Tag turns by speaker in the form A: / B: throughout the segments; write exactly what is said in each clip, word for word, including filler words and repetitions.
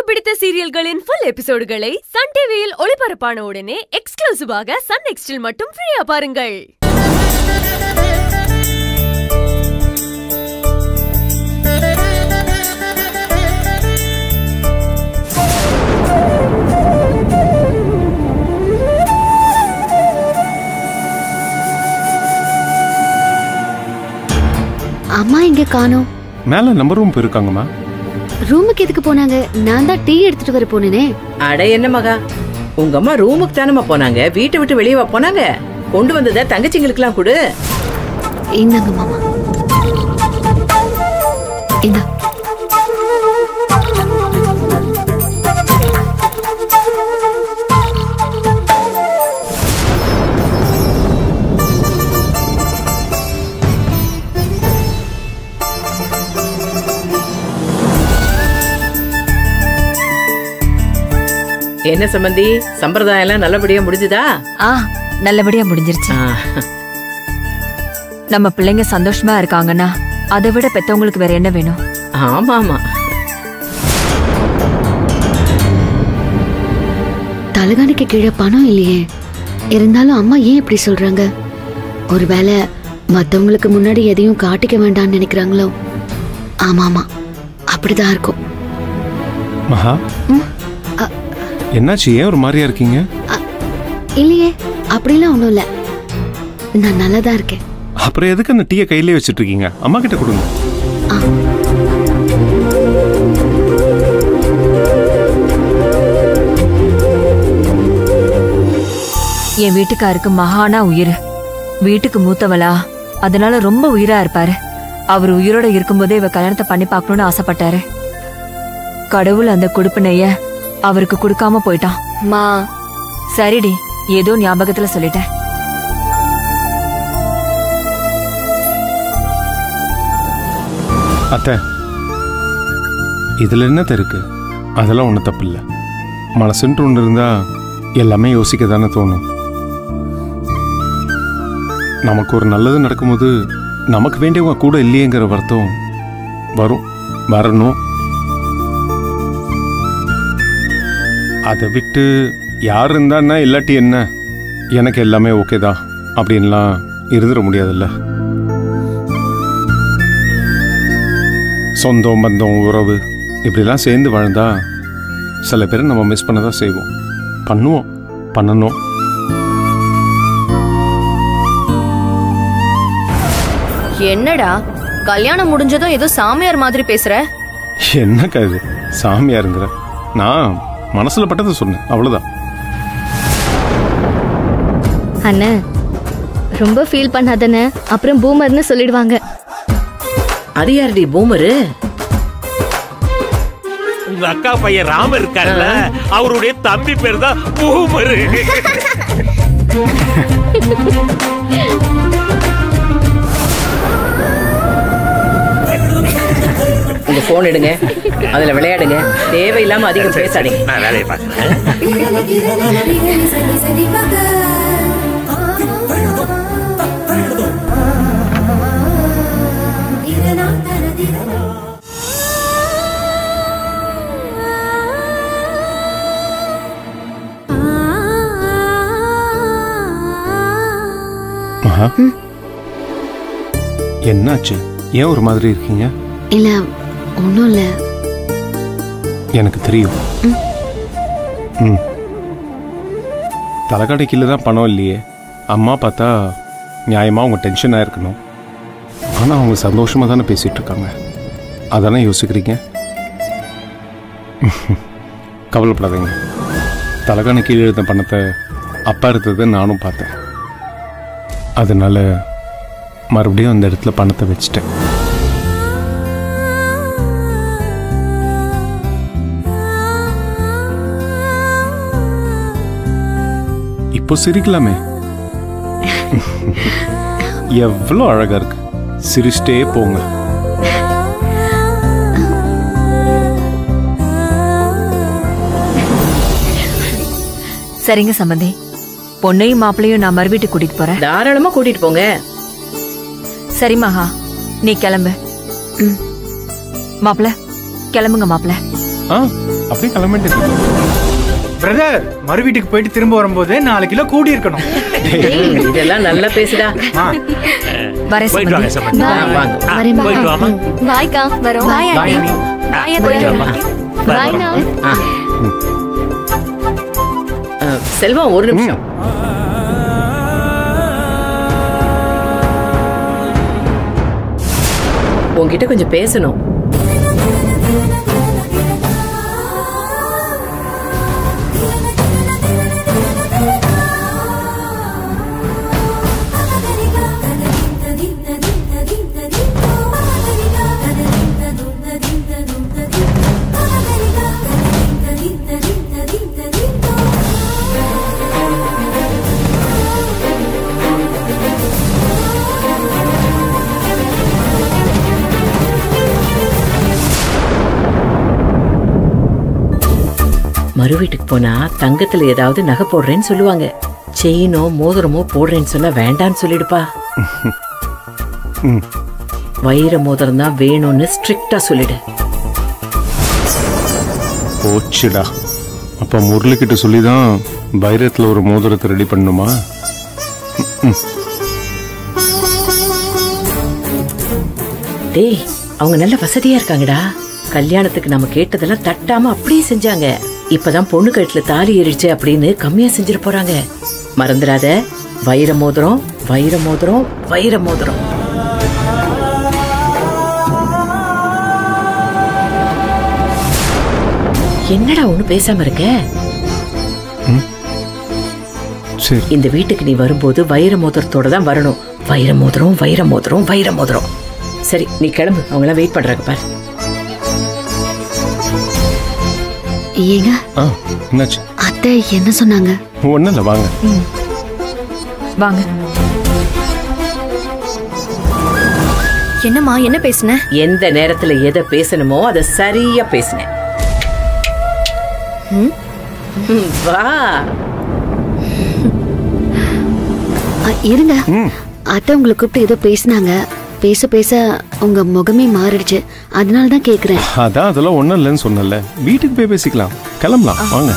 A: பிடித்த சீரியல்களின் full எபிசோடுகளை Sun டிவியில் ஒளிபரப்பான உடனே எக்ஸ்க்ளூசிவாக சன் நெக்ஸ்டில் மட்டும் ஃப்ரீயா பாருங்கள்.
B: அம்மா இங்க காணோம்.
C: மேல நம்பர் ரூம் போயிருக்காங்கம்மா.
B: ரூமுக்கு எதுக்கு போனாங்க? நான் தான் டீ எடுத்துட்டு வர போனேனே.
D: அட என்ன மகா, உங்க அம்மா ரூமுக்கு தானமா போனாங்க, வீட்டை விட்டு வெளியே போனாங்க. கொண்டு வந்தத தங்கச்சிங்களுக்குலாம் கொடு.
B: இந்தாங்க மாமா. இந்தா.
D: என்ன சம்பந்தி, சம்பிரதாயம் எல்லாம் நல்லபடியா முடிஞ்சுதா?
E: ஆ, நல்லபடியா முடிஞ்சிருச்சு. நம்ம பிள்ளைங்க சந்தோஷமா இருக்காங்கன்னா அதை விட பெத்தவங்களுக்கு வேற என்ன வேணும்?
D: ஆமா ஆமா.
B: தலகாணிக்கு கீழே பணம் இல்லையே. இருந்தாலும் அம்மா ஏன் இப்படி சொல்றாங்க? ஒருவேளை மத்தவங்களுக்கு முன்னாடி எதையும் காட்டிக்க வேண்டாம்னு நினைக்கிறாங்களோ? ஆமா ஆமா, அப்படிதான் இருக்கும்.
C: மகா, என்னாச்சு? ஏன் ஒரு மாதிரியா இருக்கீங்க?
B: இல்லையே, அப்படிலாம் ஒண்ணும் இல்ல. நான் நல்லாதான் இருக்கேன்.
C: அப்புறம் எதுக்கு அந்த டீயை கையிலே வச்சிட்டு இருக்கீங்க? அம்மா கிட்ட கொடுங்க.
E: என் வீட்டுக்காருக்கு மகானா உயிர். வீட்டுக்கு மூத்தவளா, அதனால ரொம்ப உயிரா இருப்பாரு. அவர் உயிரோட இருக்கும்போதே இவ கல்யாணத்தை பண்ணி பார்க்கணும்னு ஆசைப்பட்டாரு. கடவுள் அந்த கொடுப்பினைய அவருக்கு கொடுக்காம போயிட்டான். மா சரிடி, ஏதோ ஞாபகத்துல சொல்லிட்டேன்.
C: அத்தை, இதுல என்னத்த இருக்கு? அதெல்லாம் ஒன்றும் தப்பு இல்லை. மனசுன்ட்டு ஒன்று இருந்தா எல்லாமே யோசிக்க தானே தோணும். நமக்கு ஒரு நல்லது நடக்கும்போது நமக்கு வேண்டியவங்க கூட இல்லையேங்கிற வருத்தம் வரும், வரணும். அதை விட்டு யார் இருந்தான்னா இல்லாட்டி என்ன, எனக்கு எல்லாமே ஓகே தான் அப்படின்லாம் இருந்துட முடியாதுல்ல. சொந்தம் பந்தம் உறவு இப்படிலாம் சேர்ந்து வாழ்ந்தா சில பேர் நம்ம மிஸ் பண்ண தான் செய்வோம். பண்ணுவோம், பண்ணணும்.
F: என்னடா கல்யாணம் முடிஞ்சதும் ஏதோ சாமியார் மாதிரி பேசுற?
C: என்னக்கா இது சாமியாருங்கிற? நான் மனசுல பட்டதை சொன்னேன், அவ்வளவுதான்.
G: அண்ணா ரொம்ப ஃபீல் பண்ணாதண்ணே, அப்புறம் பூமர்னு சொல்லிடுவாங்க.
D: அது யாருடி பூமரு?
H: உங்க அக்கா பையன் ராமர் இருக்காருல்ல, அவருடைய தம்பி பேர் தான் பூமரு.
D: உங்க போன் எடுங்க, அதுல விளையாடுங்க. தேவையில்லாம அதிகம் பேசாதீங்க.
H: நான் வேலையை பார்க்கிறேன்.
C: மகா, என்னாச்சு? ஏன் ஒரு மாதிரி இருக்கீங்க?
B: இல்ல ஒண்ணும் இல்ல.
C: எனக்கு தெரியும். ம் தலைக்கடைக்கில தான் பணம் இல்லையே. அம்மா பார்த்தா நியாயமா அவங்க டென்ஷன் ஆயிருக்கணும். ஆனா அவங்க சந்தோஷமா தானே பேசிட்டு இருக்காங்க. அதானே யோசிக்கிறீங்க. கவலைப்படாதீங்க. தலைகாணி கீழே எழுத பணத்தை அப்பா எடுத்ததை நானும் பார்த்தேன். அதனால மறுபடியும் அந்த இடத்துல பணத்தை வச்சுட்டேன். இப்போ சிரிக்கலாமே. எவ்வளோ அழகா இருக்கு. சிரிச்சிட்டே போங்க.
E: சரிங்க சம்பந்தி, பொண்ணையும் மாப்பிளையும் நான் மறுவீட்டு கூட்டிட்டு போறேன்.
D: தாராளமா கூட்டிட்டு போங்க.
E: சரி மகா, நீ கிளம்பு. மாப்பிள கிளம்புங்க மாப்பிள.
C: ஆ அப்படியே கிளம்பிட்டு
I: பிரதர் மறு வீட்டுக்கு போயிட்டு திரும்ப வரும்போது நாலு கிலோ கூடி இருக்கணும்.
D: இதெல்லாம் நல்லா பேசுடா.
E: வரேன்
H: போயிட்டு வாங்க சம்பந்தி.
D: வாங்க
H: போயிட்டு வாமா.
G: பாய்க்கா வரோம். பாய்
H: பாய்
G: ஆண்டி. பாய்
H: போயிட்டு வாமா.
G: பாய்ண்ணா.
D: செல்வம் ஒரு நிமிஷம். உன்கிட்ட கொஞ்சம் பேசணும். மறு வீட்டுக்கு போனா தங்கத்துல ஏதாவது நகை போடுறேன்னு சொல்லுவாங்க. செயினோ மோதிரமோ போடுறேன்னு சொன்னா வேண்டான்னு சொல்லிடுப்பா. வைர மோதிரம் தான் வேணும்னு ஸ்ட்ரிக்டா சொல்லிடு.
C: போச்சுடா. அப்ப முரளிக்கிட்ட சொல்லிதான் வைரத்துல ஒரு மோதிரத்தை ரெடி பண்ணுமா?
D: டேய், அவங்க நல்ல வசதியா இருக்காங்கடா. கல்யாணத்துக்கு நம்ம கேட்டதெல்லாம் தட்டாம அப்படியே செஞ்சாங்க. இப்பதான் பொண்ணு கழுத்துல தாலி ஏறிடுச்சு அப்படின்னு கம்மியா செஞ்சிட போறாங்க. மறந்துடாத, வைர மோதிரம் வைர மோதிரம் வைர மோதிரம். என்னடா ஒண்ணு பேசாம இருக்க? இந்த வீட்டுக்கு நீ வரும்போது வைர மோதிரத்தோட தான் வரணும். வைர மோதிரம் வைர மோதிரம் வைர மோதிரம். சரி, நீ கிளம்பு. அவங்க எல்லாம் வெயிட் பண்றாங்க பாரு.
B: ஏங்க
C: என்னாச்சு?
B: அத்தை என்ன சொன்னாங்க?
C: ஒண்ணும் இல்ல, வாங்க
E: வாங்க.
F: என்னம்மா என்ன பேசுன?
D: எந்த நேரத்துல எதை பேசணுமோ அதை சரியா பேசினேன். வா
B: இருங்க. அத்தை உங்களை கூப்பிட்டு ஏதோ பேசினாங்க. பேச பேச உங்க முகமே மாறிடுச்சு. அதனால தான் கேக்குறேன்.
C: அதான் அதெல்லாம் ஒண்ணும் இல்லைன்னு சொன்னல. வீட்டுக்கு போய் பேசிக்கலாம். கிளம்பலாம், வாங்க.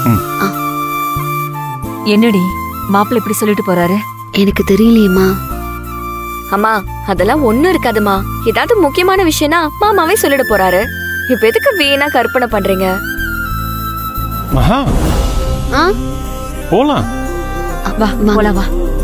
E: என்னடி மாப்பிள்ளை இப்படி சொல்லிட்டு போறாரு?
B: எனக்கு தெரியலையேம்மா.
G: அம்மா அதெல்லாம் ஒண்ணும் இருக்காதுமா. ஏதாவது முக்கியமான விஷயம்னா மாமாவே சொல்லிட போறாரு. இப்ப எதுக்கு வீணா கற்பனை பண்றீங்க?
C: மகா, போலாம்.
E: வா போலாம் வா.